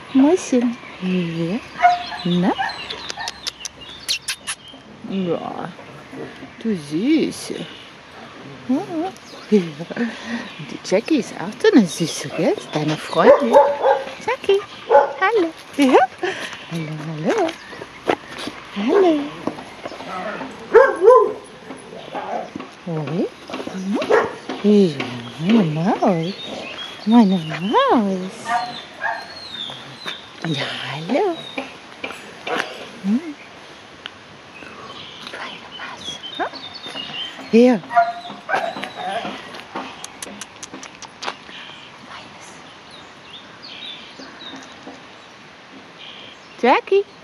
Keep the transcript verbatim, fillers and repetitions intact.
Mäuschen. Ja. Na? Ja, du Süße. Ja. Die Jackie ist auch so eine Süße, gell? Ist deine Freundin. Jackie, hallo. Ja? Hallo, hallo. Hallo. Oi. Ja, meine Maus. Meine Maus. Ja, hallo. Hm. Feine Maus. Hm? Hier. Feines. Jackie.